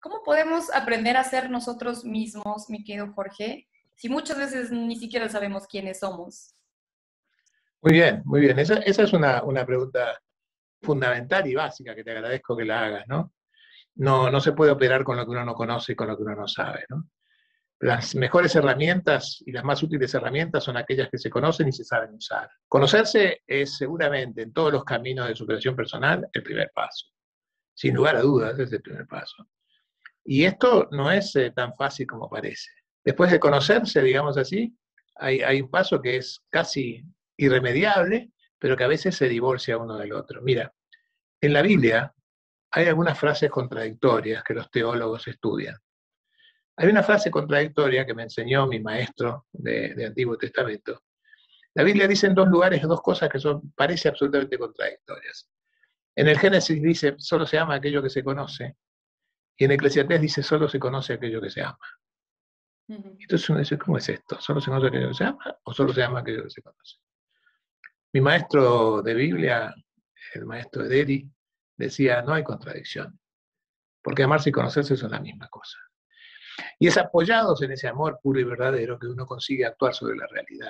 ¿Cómo podemos aprender a ser nosotros mismos, mi querido Jorge, si muchas veces ni siquiera sabemos quiénes somos? Muy bien, muy bien. Esa es una pregunta fundamental y básica que te agradezco que la hagas, ¿no? No se puede operar con lo que uno no conoce y con lo que uno no sabe, ¿no? Las mejores herramientas y las más útiles herramientas son aquellas que se conocen y se saben usar. Conocerse es seguramente en todos los caminos de superación personal el primer paso. Sin lugar a dudas, es el primer paso. Y esto no es tan fácil como parece. Después de conocerse, digamos así, hay un paso que es casi irremediable, pero que a veces se divorcia uno del otro. Mira, en la Biblia hay algunas frases contradictorias que los teólogos estudian. Hay una frase contradictoria que me enseñó mi maestro de Antiguo Testamento. La Biblia dice en dos lugares dos cosas que parecen absolutamente contradictorias. En el Génesis dice, solo se ama aquello que se conoce, y en Eclesiastés dice, solo se conoce aquello que se ama. Entonces uno dice, ¿cómo es esto? ¿Solo se conoce aquello que se ama o solo se ama aquello que se conoce? Mi maestro de Biblia, el maestro Ederi, decía, no hay contradicción, porque amarse y conocerse son la misma cosa. Y es apoyados en ese amor puro y verdadero que uno consigue actuar sobre la realidad,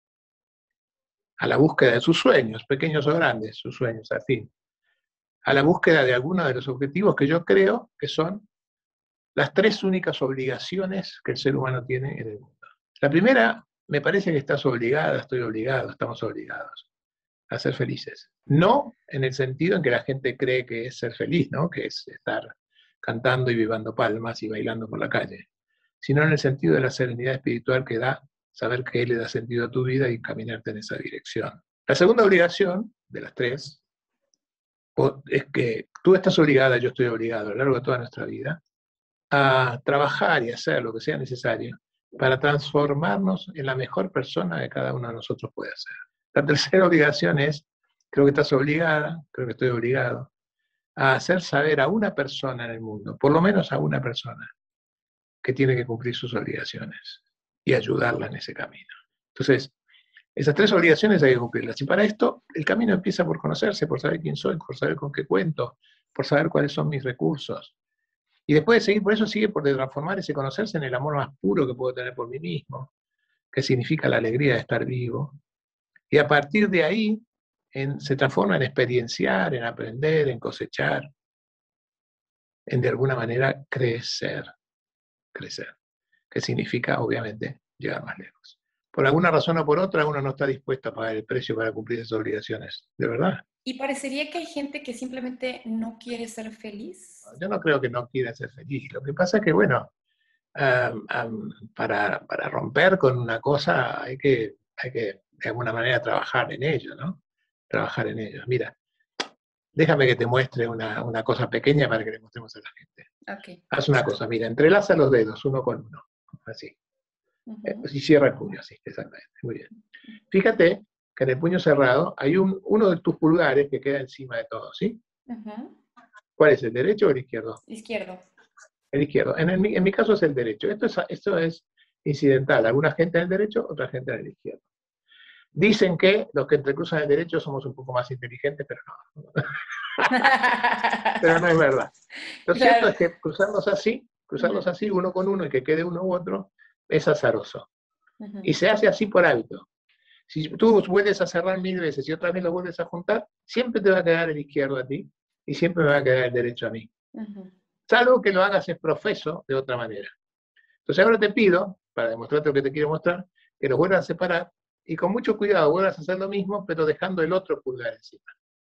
a la búsqueda de sus sueños, pequeños o grandes, sus sueños, al fin, a la búsqueda de algunos de los objetivos que yo creo que son las tres únicas obligaciones que el ser humano tiene en el mundo. La primera, me parece que estás obligada, estoy obligado, estamos obligados a ser felices. No en el sentido en que la gente cree que es ser feliz, ¿no? Que es estar cantando y vivando palmas y bailando por la calle, sino en el sentido de la serenidad espiritual que da saber que Él le da sentido a tu vida y caminarte en esa dirección. La segunda obligación, de las tres, es que tú estás obligada, yo estoy obligado a lo largo de toda nuestra vida, a trabajar y hacer lo que sea necesario para transformarnos en la mejor persona que cada uno de nosotros puede ser. La tercera obligación es, creo que estás obligada, creo que estoy obligado, a hacer saber a una persona en el mundo, por lo menos a una persona, que tiene que cumplir sus obligaciones y ayudarla en ese camino. Entonces, esas tres obligaciones hay que cumplirlas. Y para esto, el camino empieza por conocerse, por saber quién soy, por saber con qué cuento, por saber cuáles son mis recursos. Y después de seguir, por eso sigue por transformar ese conocerse en el amor más puro que puedo tener por mí mismo, que significa la alegría de estar vivo. Y a partir de ahí se transforma en experienciar, en aprender, en cosechar, en de alguna manera crecer, que significa obviamente llegar más lejos. Por alguna razón o por otra uno no está dispuesto a pagar el precio para cumplir esas obligaciones, de verdad. Y parecería que hay gente que simplemente no quiere ser feliz. Yo no creo que no quiera ser feliz. Lo que pasa es que, bueno, para romper con una cosa hay que de alguna manera trabajar en ello, ¿no? Trabajar en ello. Mira, déjame que te muestre una cosa pequeña para que le mostremos a la gente. Okay. Haz una cosa, mira, entrelaza los dedos uno con uno, así. Y cierra el puño, así, exactamente. Muy bien. Fíjate que en el puño cerrado hay uno de tus pulgares que queda encima de todo, ¿sí? ¿Cuál es, el derecho o el izquierdo? Izquierdo. El izquierdo. En mi caso es el derecho. Esto es incidental. Alguna gente en el derecho, otra gente en el izquierdo. Dicen que los que entrecruzan el derecho somos un poco más inteligentes, pero no. Pero no es verdad. Lo cierto es que cruzarlos así, uno con uno, y que quede uno u otro, es azaroso. Y se hace así por hábito. Si tú vuelves a cerrar 1000 veces y otra vez lo vuelves a juntar, siempre te va a quedar el izquierdo a ti y siempre me va a quedar el derecho a mí. Salvo que lo hagas en profeso de otra manera. Entonces ahora te pido, para demostrarte lo que te quiero mostrar, que los vuelvas a separar y con mucho cuidado vuelvas a hacer lo mismo, pero dejando el otro pulgar encima.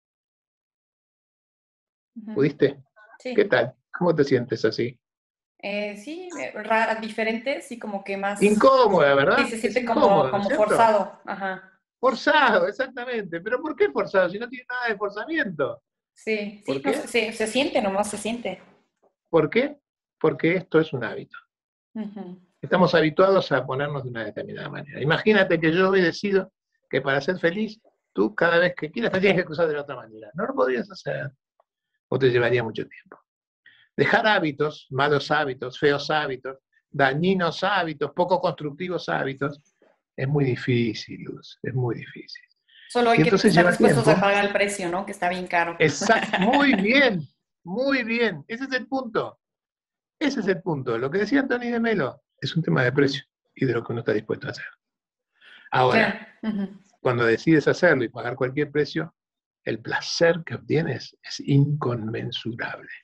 ¿Pudiste? Sí. ¿Qué tal? ¿Cómo te sientes así? Sí, rara, diferente, sí, como que más... Incómoda, ¿verdad? Sí, se siente incómodo, como ¿no forzado. Ajá. Forzado, exactamente. ¿Pero por qué forzado? Si no tiene nada de forzamiento. Sí, ¿Por sí, no, qué? se siente, nomás se siente. ¿Por qué? Porque esto es un hábito. Estamos habituados a ponernos de una determinada manera. Imagínate que yo he decidido que para ser feliz, tú cada vez que quieras te tienes que cruzar de la otra manera. No lo podrías hacer, o te llevaría mucho tiempo. Dejar hábitos, malos hábitos, feos hábitos, dañinos hábitos, poco constructivos hábitos, es muy difícil, Luz, es muy difícil. Solo hay Y que entonces estar lleva dispuestos a tiempo. pagar el precio, ¿no? Que está bien caro. Exacto, muy bien, ese es el punto. ese es el punto. Lo que decía Anthony de Melo es un tema de precio y de lo que uno está dispuesto a hacer. Ahora, cuando decides hacerlo y pagar cualquier precio, el placer que obtienes es inconmensurable.